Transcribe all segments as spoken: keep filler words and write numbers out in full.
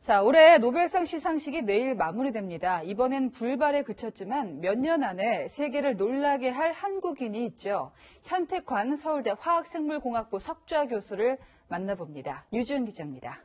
자, 올해 노벨상 시상식이 내일 마무리됩니다. 이번엔 불발에 그쳤지만 몇 년 안에 세계를 놀라게 할 한국인이 있죠. 현택환 서울대 화학생물공학부 석좌 교수를 만나봅니다. 유지은 기자입니다.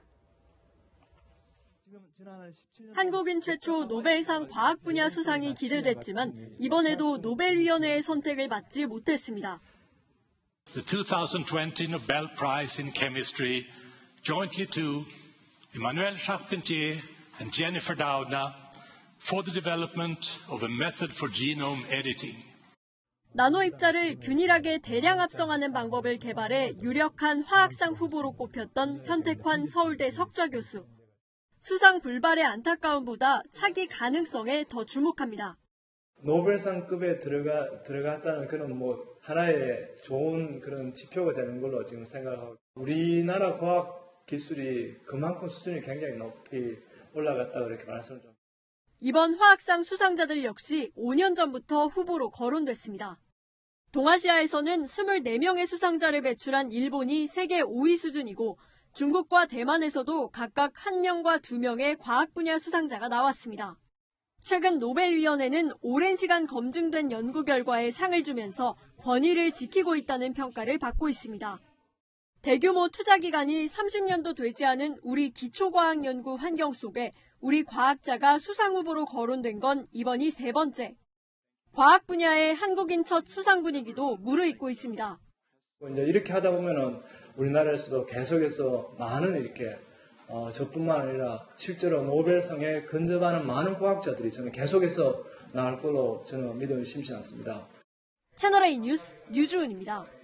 한국인 최초 노벨상 과학 분야 수상이 기대됐지만 이번에도 노벨위원회의 선택을 받지 못했습니다. The twenty twenty Nobel Prize in Chemistry jointly to Emmanuelle Charpentier and Jennifer Doudna for the development of a method for genome editing. 나노 입자를 균일하게 대량 합성하는 방법을 개발해 유력한 화학상 후보로 꼽혔던 현택환 서울대 석좌 교수. 수상 불발의 안타까움보다 차기 가능성에 더 주목합니다. 노벨상급에 들어가, 들어갔다는 그런 뭐 하나의 좋은 그런 지표가 되는 걸로 지금 생각하고 우리나라 과학 기술이 그만큼 수준이 굉장히 높이 올라갔다 그렇게 말씀을 좀. 이번 화학상 수상자들 역시 오 년 전부터 후보로 거론됐습니다. 동아시아에서는 이십사 명의 수상자를 배출한 일본이 세계 오 위 수준이고 중국과 대만에서도 각각 한 명과 두 명의 과학 분야 수상자가 나왔습니다. 최근 노벨위원회는 오랜 시간 검증된 연구 결과에 상을 주면서 권위를 지키고 있다는 평가를 받고 있습니다. 대규모 투자 기간이 삼십 년도 되지 않은 우리 기초과학 연구 환경 속에 우리 과학자가 수상 후보로 거론된 건 이번이 세 번째. 과학 분야의 한국인 첫 수상 분위기도 무르익고 있습니다. 이제 이렇게 하다 보면은 우리나라에서도 계속해서 많은 이렇게 어, 저뿐만 아니라 실제로 노벨상에 근접하는 많은 과학자들이 저는 계속해서 나올 걸로 저는 믿음이 심지 않습니다. 채널A 뉴스 유주은입니다.